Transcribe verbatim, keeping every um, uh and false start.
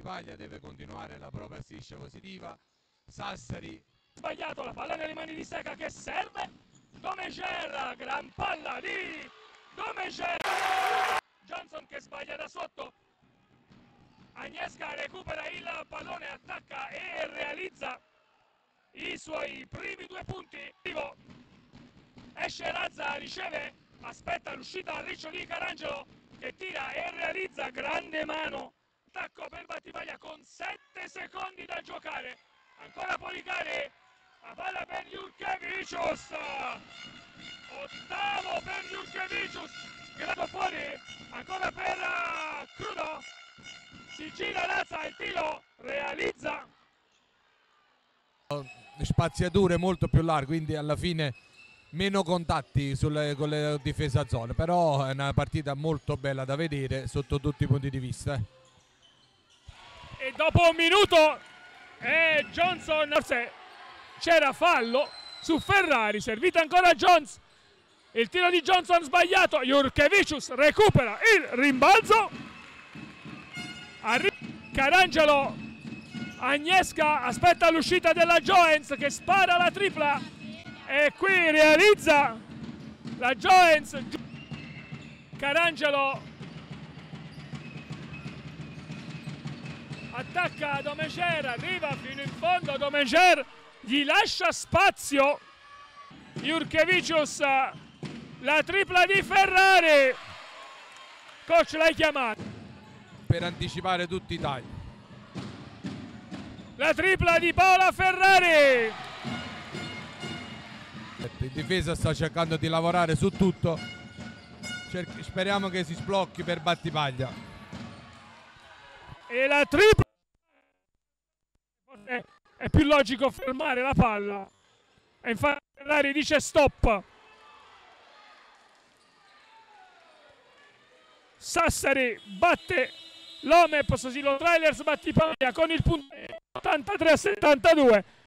Battipaglia deve continuare la propria striscia positiva. Sassari sbagliato, la palla nelle mani di Seca che serve. Domejer, gran palla di Domejer. Johnson che sbaglia da sotto. Agnieszka recupera il pallone, attacca e realizza i suoi primi due punti. Esce Razza, riceve, aspetta l'uscita a riccio di Carangelo che tira e realizza, grande mano. Attacco per Battipaglia con sette secondi da giocare. Ancora Policari, la palla per Jurkevicius. Ottavo per Jurkevicius, grado fuori, ancora per uh, Crudo. Si gira Razza, il tiro realizza. Spaziature molto più larghe, quindi alla fine meno contatti sulle, con le difese a zone, però è una partita molto bella da vedere sotto tutti i punti di vista. Eh. E dopo un minuto e Johnson, forse c'era fallo su Ferrari, servita ancora Jones, il tiro di Johnson sbagliato, Jurkevicius recupera il rimbalzo, Arri- Carangelo, Agnieszka aspetta l'uscita della Joens che spara la tripla e qui realizza la Joens. Carangelo attacca Domejer, arriva fino in fondo, Domejer gli lascia spazio, Jurkevicius, la tripla di Ferrari. Coach, l'hai chiamato per anticipare tutti i tagli. La tripla di Paola Ferrari. In difesa sta cercando di lavorare su tutto, Cer- speriamo che si sblocchi per Battipaglia. E la tripla, è più logico fermare la palla e infatti Ferrari dice stop. Sassari batte l'Omep Sosilo Trailers Battipaglia con il punto ottantatré a settantadue.